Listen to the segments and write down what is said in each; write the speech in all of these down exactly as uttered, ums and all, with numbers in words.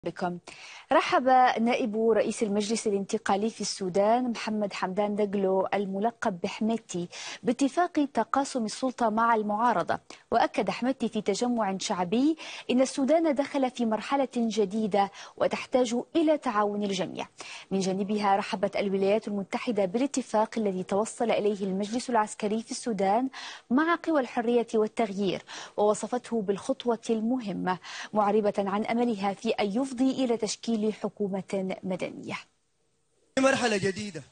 بكم. رحب نائب رئيس المجلس الانتقالي في السودان محمد حمدان دقلو الملقب بحميتي باتفاق تقاسم السلطة مع المعارضة، وأكد حميتي في تجمع شعبي إن السودان دخل في مرحلة جديدة وتحتاج إلى تعاون الجميع. من جانبها رحبت الولايات المتحدة بالاتفاق الذي توصل إليه المجلس العسكري في السودان مع قوى الحرية والتغيير، ووصفته بالخطوة المهمة، معربة عن أملها في أن يفضي إلى تشكيل حكومة مدنية. مرحلة جديدة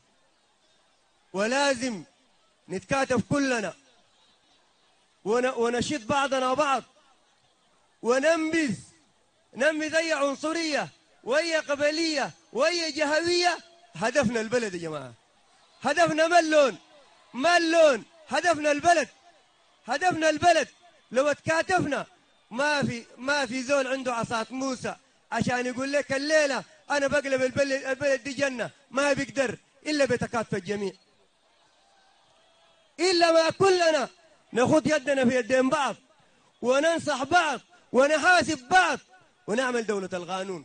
ولازم نتكاتف كلنا ونشد بعضنا بعض وننبذ ننبذ أي عنصرية وأي قبلية وأي جهوية. هدفنا البلد يا جماعة، هدفنا ما اللون ما اللون هدفنا البلد، هدفنا البلد. لو اتكاتفنا ما في ما في زول عنده عصا موسى عشان يقول لك الليلة أنا بقلب البلد, البلد دي جنة، ما بيقدر إلا بتكاتف الجميع، إلا ما كلنا نخوض يدنا في يدين بعض وننصح بعض ونحاسب بعض ونعمل دولة القانون.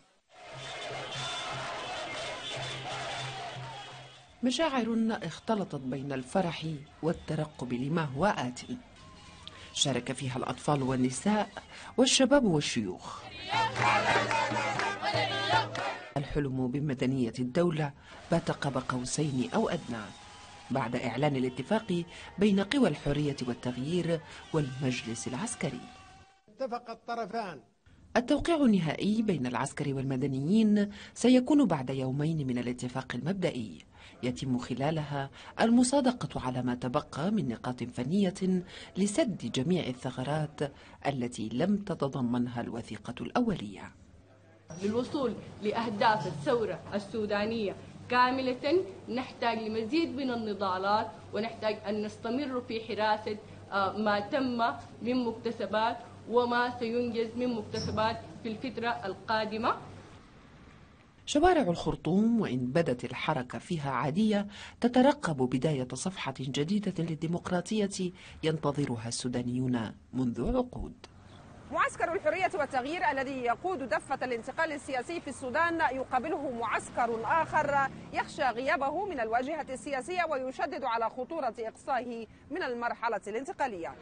مشاعر اختلطت بين الفرح والترقب لما هو آت، شارك فيها الأطفال والنساء والشباب والشيوخ. الحلم بمدنية الدولة بات قاب قوسين أو أدنى بعد إعلان الاتفاق بين قوى الحرية والتغيير والمجلس العسكري. اتفق الطرفان. التوقيع النهائي بين العسكر والمدنيين سيكون بعد يومين من الاتفاق المبدئي، يتم خلالها المصادقة على ما تبقى من نقاط فنية لسد جميع الثغرات التي لم تتضمنها الوثيقة الأولية. للوصول لأهداف الثورة السودانية كاملة نحتاج لمزيد من النضالات، ونحتاج أن نستمر في حراسة ما تم من مكتسبات وما سينجز من مكتسبات في الفترة القادمة. شوارع الخرطوم وإن بدت الحركة فيها عادية تترقب بداية صفحة جديدة للديمقراطية ينتظرها السودانيون منذ عقود. معسكر الحرية والتغيير الذي يقود دفة الانتقال السياسي في السودان يقابله معسكر آخر يخشى غيابه من الواجهة السياسية ويشدد على خطورة إقصائه من المرحلة الانتقالية.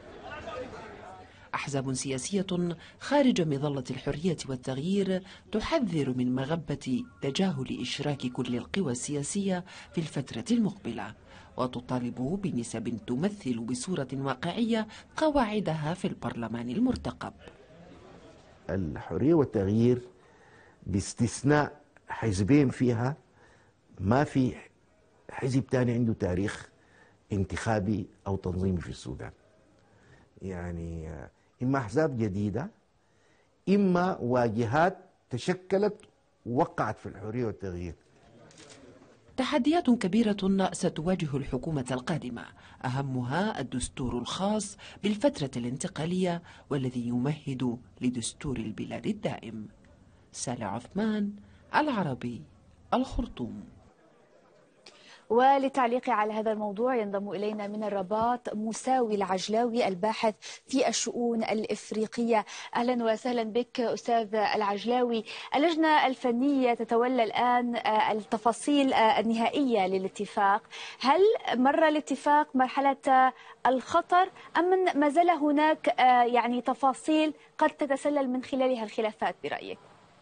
أحزاب سياسية خارج مظلة الحرية والتغيير تحذر من مغبة تجاهل إشراك كل القوى السياسية في الفترة المقبلة، وتطالب بنسب تمثل بصورة واقعية قواعدها في البرلمان المرتقب. الحرية والتغيير باستثناء حزبين فيها، ما في حزب تاني عنده تاريخ انتخابي أو تنظيمي في السودان. يعني إما أحزاب جديدة إما واجهات تشكلت ووقعت في الحرية والتغيير. تحديات كبيرة ستواجه الحكومة القادمة، أهمها الدستور الخاص بالفترة الانتقالية والذي يمهد لدستور البلاد الدائم. سالة عثمان، العربي، الخرطوم. وللتعليق على هذا الموضوع ينضم إلينا من الرباط مساوي العجلاوي الباحث في الشؤون الإفريقية. أهلا وسهلا بك أستاذ العجلاوي. اللجنة الفنية تتولى الآن التفاصيل النهائية للاتفاق. هل مر الاتفاق مرحلة الخطر أم ما زال هناك يعني تفاصيل قد تتسلل من خلالها الخلافات برأيك؟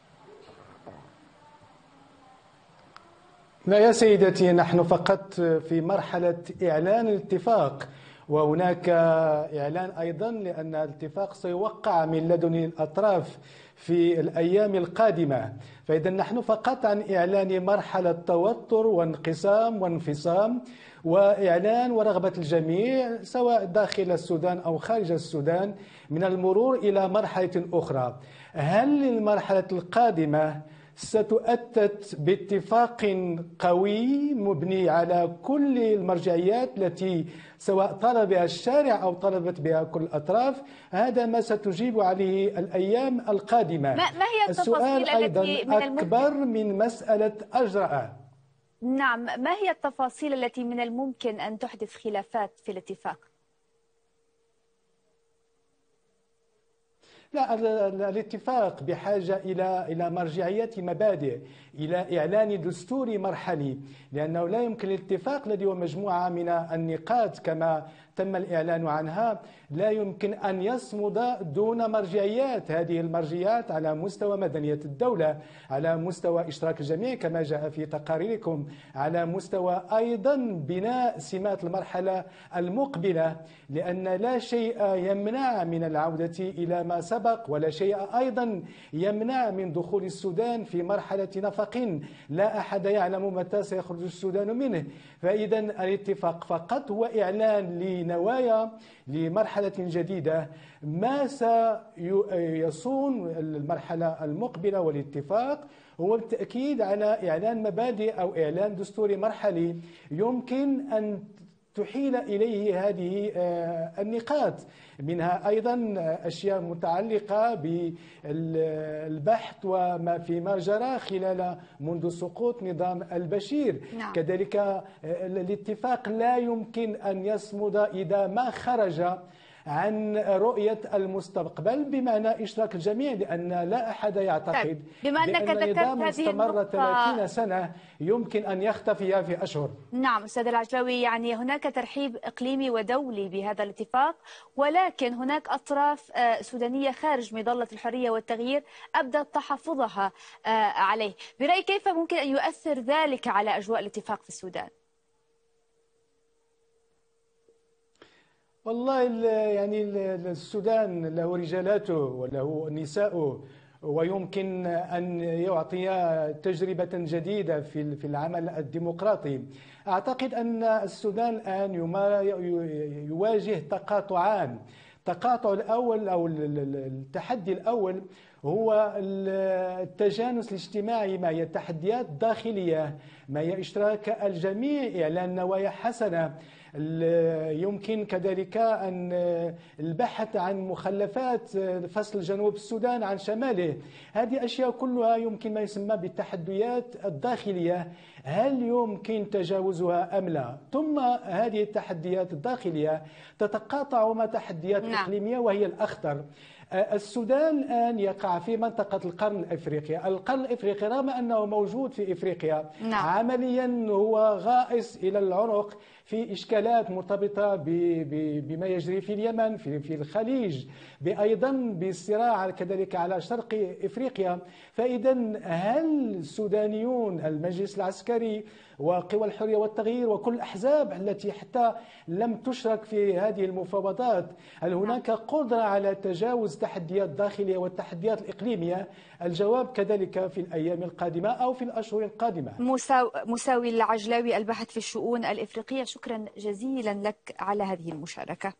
لا يا سيدتي، نحن فقط في مرحلة إعلان الاتفاق، وهناك إعلان أيضا لأن الاتفاق سيوقع من لدن الأطراف في الأيام القادمة. فإذا نحن فقط عن إعلان مرحلة توتر وانقسام وانفصام، وإعلان ورغبة الجميع سواء داخل السودان أو خارج السودان من المرور إلى مرحلة أخرى. هل المرحلة القادمة ستؤتت باتفاق قوي مبني على كل المرجعيات التي سواء طلب بها الشارع أو طلبت بها كل الأطراف؟ هذا ما ستجيب عليه الأيام القادمة. ما هي السؤال أيضا من أكبر من مسألة أجرأ. نعم، ما هي التفاصيل التي من الممكن أن تحدث خلافات في الاتفاق؟ لا، الاتفاق بحاجة إلى إلى مرجعيات مبادئ، إلى إعلان دستوري مرحلي، لأنه لا يمكن الاتفاق الذي هو مجموعة من النقاط كما تم الإعلان عنها لا يمكن أن يصمد دون مرجعيات. هذه المرجعيات على مستوى مدنية الدولة، على مستوى إشراك الجميع كما جاء في تقاريركم، على مستوى أيضا بناء سمات المرحلة المقبلة، لأن لا شيء يمنع من العودة إلى ما سبق، ولا شيء أيضا يمنع من دخول السودان في مرحلة نفق لا أحد يعلم متى سيخرج السودان منه. فإذا الاتفاق فقط هو إعلان لنوايا لمرحلة جديدة. ما سيصون المرحلة المقبلة والاتفاق هو بالتأكيد على إعلان مبادئ أو إعلان دستوري مرحلي يمكن أن تحيل إليه هذه النقاط، منها أيضا أشياء متعلقة بالبحث وما فيما جرى خلال منذ سقوط نظام البشير. نعم. كذلك الاتفاق لا يمكن أن يصمد إذا ما خرج عن رؤية المستقبل بمعنى إشراك الجميع، لأن لا أحد يعتقد بما أنك بأن نظام استمر النقطة... ثلاثين سنة يمكن أن يختفي في أشهر. نعم أستاذ العجلوي، يعني هناك ترحيب إقليمي ودولي بهذا الاتفاق، ولكن هناك أطراف سودانية خارج مظلة الحرية والتغيير أبدت تحفظها عليه. برأيك كيف ممكن أن يؤثر ذلك على أجواء الاتفاق في السودان؟ والله يعني السودان له رجالاته وله نساؤه، ويمكن أن يعطي تجربة جديدة في في العمل الديمقراطي. أعتقد أن السودان الآن يواجه تقاطعان. التقاطع الأول أو التحدي الأول هو التجانس الاجتماعي، ما هي التحديات الداخلية، ما هي إشراك الجميع، إعلان نوايا حسنة. يمكن كذلك أن البحث عن مخلفات فصل جنوب السودان عن شماله. هذه أشياء كلها يمكن ما يسمى بالتحديات الداخلية، هل يمكن تجاوزها أم لا؟ ثم هذه التحديات الداخلية تتقاطع مع تحديات نعم. إقليمية وهي الأخطر. السودان الآن يقع في منطقة القرن الإفريقي. القرن الإفريقي رغم أنه موجود في إفريقيا نعم. عمليا هو غائص إلى العنق في إشكالات مرتبطة بما يجري في اليمن، في في الخليج، أيضا بالصراع كذلك على شرق إفريقيا. فإذا هل السودانيون، المجلس العسكري وقوى الحرية والتغيير وكل الأحزاب التي حتى لم تشرك في هذه المفاوضات، هل هناك قدرة على تجاوز التحديات الداخلية والتحديات الإقليمية؟ الجواب كذلك في الأيام القادمة أو في الأشهر القادمة. مساوي العجلاوي، الباحث في الشؤون الإفريقية، شكرا جزيلا لك على هذه المشاركة.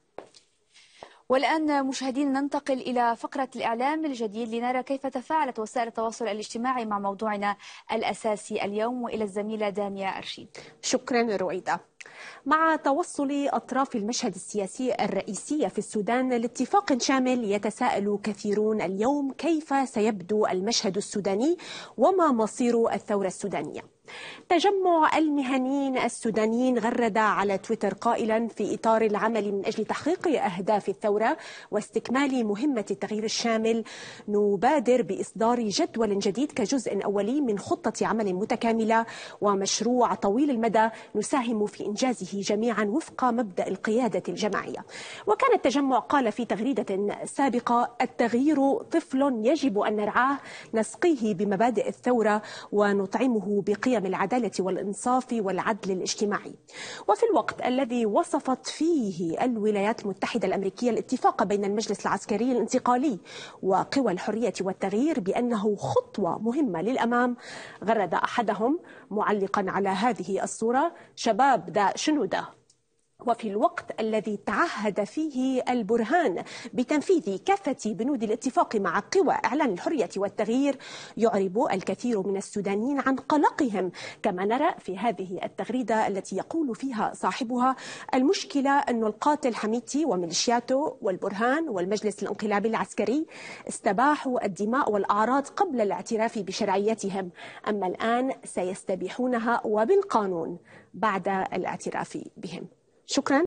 والآن مشاهدينا ننتقل إلى فقرة الإعلام الجديد لنرى كيف تفاعلت وسائل التواصل الاجتماعي مع موضوعنا الأساسي اليوم، وإلى الزميلة دانيا أرشيد. شكرا رويدة. مع توصل أطراف المشهد السياسي الرئيسي في السودان لاتفاق شامل، يتساءل كثيرون اليوم كيف سيبدو المشهد السوداني وما مصير الثورة السودانية. تجمع المهنيين السودانيين غرد على تويتر قائلا: في إطار العمل من أجل تحقيق أهداف الثورة واستكمال مهمة التغيير الشامل، نبادر بإصدار جدول جديد كجزء أولي من خطة عمل متكاملة ومشروع طويل المدى نساهم في إنجازه جميعا وفق مبدأ القيادة الجماعية. وكان التجمع قال في تغريدة سابقة: التغيير طفل يجب أن نرعاه، نسقيه بمبادئ الثورة ونطعمه بقيم العدالة والإنصاف والعدل الاجتماعي. وفي الوقت الذي وصفت فيه الولايات المتحدة الأمريكية الاتفاق بين المجلس العسكري الانتقالي وقوى الحرية والتغيير بأنه خطوة مهمة للأمام، غرد أحدهم معلقا على هذه الصورة: شباب دا شنو دا؟ وفي الوقت الذي تعهد فيه البرهان بتنفيذ كافة بنود الاتفاق مع قوى إعلان الحرية والتغيير، يعرب الكثير من السودانيين عن قلقهم، كما نرى في هذه التغريدة التي يقول فيها صاحبها: المشكلة أن القاتل حميدتي وميليشياته والبرهان والمجلس الانقلابي العسكري استباحوا الدماء والأعراض قبل الاعتراف بشرعيتهم، أما الآن سيستبيحونها وبالقانون بعد الاعتراف بهم. شكرا.